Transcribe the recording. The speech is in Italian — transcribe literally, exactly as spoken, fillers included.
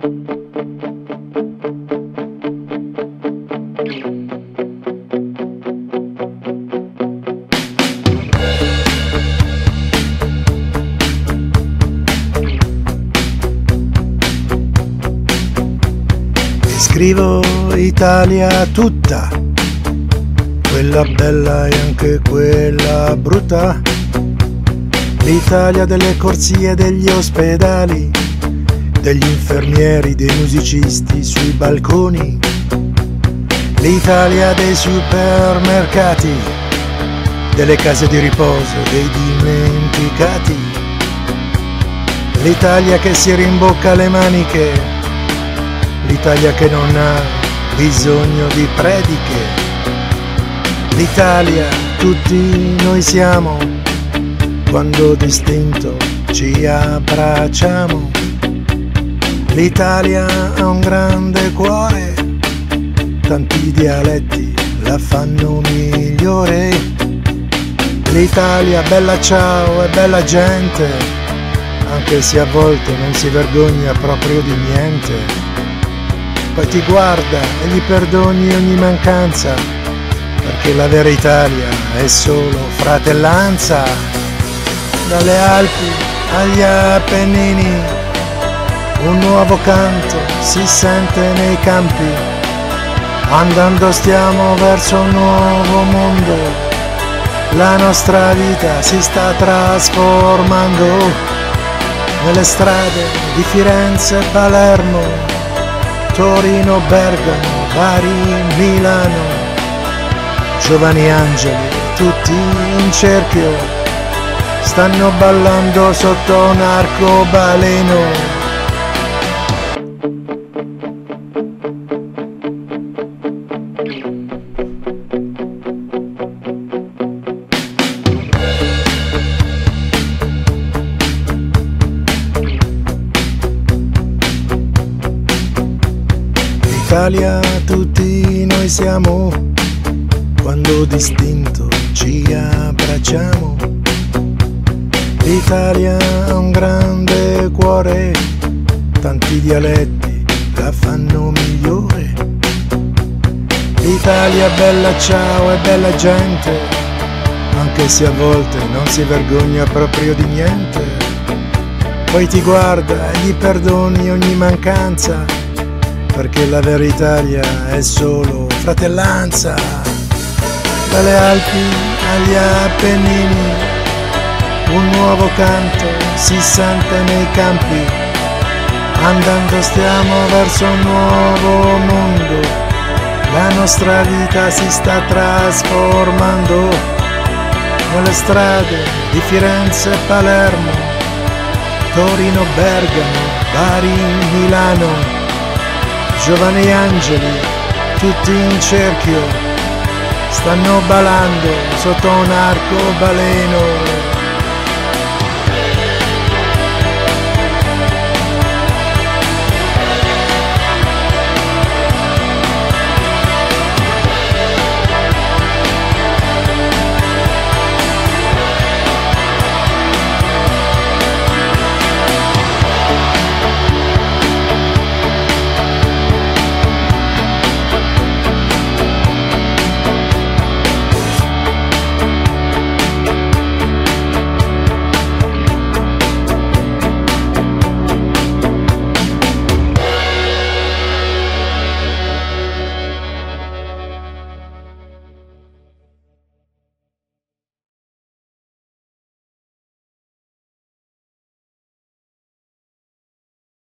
Scrivo Italia tutta, quella bella e anche quella brutta, l'Italia delle corsie e degli ospedali, degli infermieri, dei musicisti sui balconi, l'Italia dei supermercati, delle case di riposo, dei dimenticati, l'Italia che si rimbocca le maniche, l'Italia che non ha bisogno di prediche, l'Italia tutti noi siamo, quando distinto ci abbracciamo, l'Italia ha un grande cuore, tanti dialetti la fanno migliore, l'Italia bella ciao e bella gente, anche se a volte non si vergogna proprio di niente. Poi ti guarda e gli perdoni ogni mancanza, perché la vera Italia è solo fratellanza. Dalle Alpi agli Appennini un nuovo canto si sente nei campi, andando stiamo verso un nuovo mondo, la nostra vita si sta trasformando nelle strade di Firenze e Palermo, Torino, Bergamo, Bari, Milano, giovani angeli tutti in cerchio, stanno ballando sotto un arcobaleno. L'Italia tutti noi siamo, quando distinto ci abbracciamo, l'Italia ha un grande cuore, tanti dialetti la fanno migliore, l'Italia bella ciao e bella gente, anche se a volte non si vergogna proprio di niente, poi ti guarda e gli perdoni ogni mancanza, perché la vera Italia è solo fratellanza. Dalle Alpi agli Appennini un nuovo canto si sente nei campi, andando stiamo verso un nuovo mondo, la nostra vita si sta trasformando nelle strade di Firenze e Palermo, Torino, Bergamo, Bari, Milano, giovani angeli tutti in cerchio, stanno ballando sotto un arcobaleno.